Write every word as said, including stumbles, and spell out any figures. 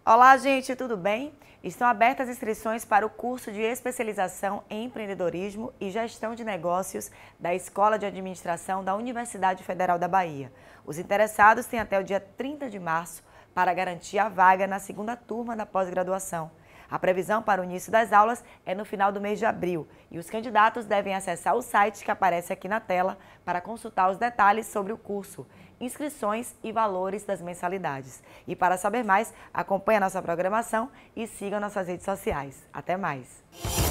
Olá, gente, tudo bem? Estão abertas as inscrições para o curso de especialização em empreendedorismo e gestão de negócios da Escola de Administração da Universidade Federal da Bahia. Os interessados têm até o dia trinta de março para garantir a vaga na segunda turma da pós-graduação. A previsão para o início das aulas é no final do mês de abril e os candidatos devem acessar o site que aparece aqui na tela para consultar os detalhes sobre o curso, inscrições e valores das mensalidades. E para saber mais, acompanhe a nossa programação e siga nossas redes sociais. Até mais!